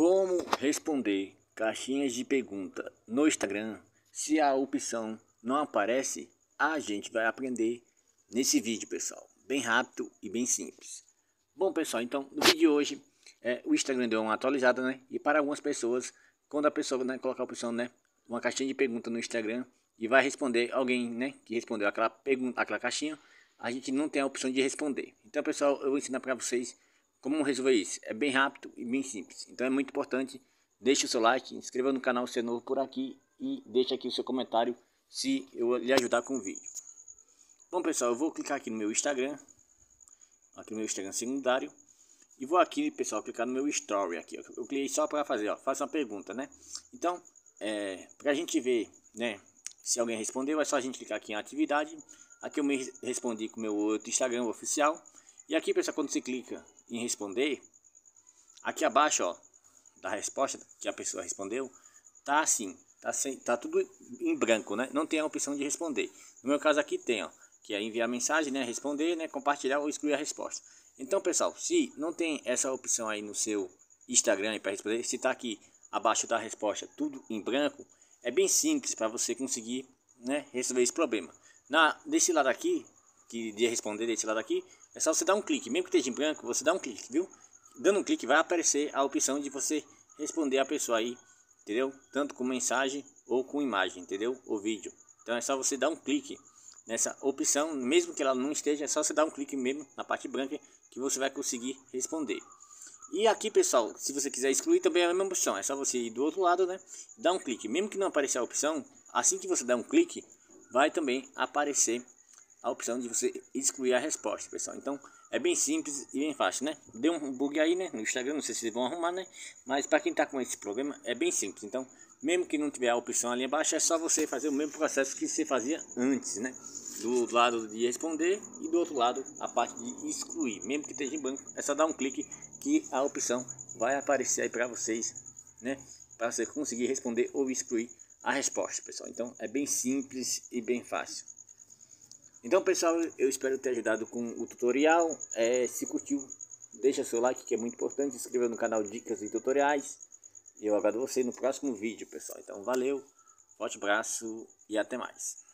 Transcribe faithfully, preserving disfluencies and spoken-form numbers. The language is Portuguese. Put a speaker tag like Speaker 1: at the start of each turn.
Speaker 1: Como responder caixinhas de pergunta no Instagram se a opção não aparece? A gente vai aprender nesse vídeo, pessoal. Bem rápido e bem simples. Bom, pessoal, então no vídeo de hoje é, o Instagram deu uma atualizada, né? E para algumas pessoas, quando a pessoa, né, colocar a opção, né, uma caixinha de pergunta no Instagram e vai responder alguém, né, que respondeu aquela pergunta, aquela caixinha, a gente não tem a opção de responder. Então, pessoal, eu vou ensinar para vocês como resolver isso. É bem rápido e bem simples. Então é muito importante. Deixe o seu like, inscreva no canal se é novo por aqui e deixe aqui o seu comentário se eu lhe ajudar com o vídeo. Bom, pessoal, eu vou clicar aqui no meu Instagram, aqui no meu Instagram secundário, e vou aqui, pessoal, clicar no meu story aqui. Eu cliquei só para fazer, ó, faça uma pergunta, né? Então, é, para a gente ver, né, se alguém respondeu, é só a gente clicar aqui em atividade. Aqui eu me respondi com o meu outro Instagram oficial. E aqui, pessoal, quando você clica em responder, aqui abaixo, ó, da resposta que a pessoa respondeu, tá assim, tá, sem, tá tudo em branco, né? Não tem a opção de responder. No meu caso aqui tem, ó, que é enviar mensagem, né, responder, né, compartilhar ou excluir a resposta. Então, pessoal, se não tem essa opção aí no seu Instagram para responder, se tá aqui abaixo da resposta tudo em branco, é bem simples para você conseguir, né, resolver esse problema. Na desse lado aqui, que de responder desse lado aqui, é só você dar um clique, mesmo que esteja em branco, você dá um clique, viu? Dando um clique vai aparecer a opção de você responder a pessoa aí, entendeu? Tanto com mensagem ou com imagem, entendeu? Ou vídeo. Então é só você dar um clique nessa opção, mesmo que ela não esteja, é só você dar um clique mesmo na parte branca que você vai conseguir responder. E aqui, pessoal, se você quiser excluir também é a mesma opção, é só você ir do outro lado, né? Dar um clique, mesmo que não apareça a opção, assim que você der um clique, vai também aparecer a opção de você excluir a resposta, pessoal. Então é bem simples e bem fácil, né? Deu um bug aí, né, no Instagram, não sei se vocês vão arrumar, né? Mas para quem tá com esse problema é bem simples. Então, mesmo que não tiver a opção ali embaixo, é só você fazer o mesmo processo que você fazia antes, né? Do lado de responder e do outro lado a parte de excluir. Mesmo que esteja em branco, é só dar um clique que a opção vai aparecer aí para vocês, né? Para você conseguir responder ou excluir a resposta, pessoal. Então é bem simples e bem fácil. Então, pessoal, eu espero ter ajudado com o tutorial. É, se curtiu, deixa seu like, que é muito importante. Se inscreva no canal Dicas e Tutoriais. Eu aguardo você no próximo vídeo, pessoal. Então, valeu, forte abraço e até mais.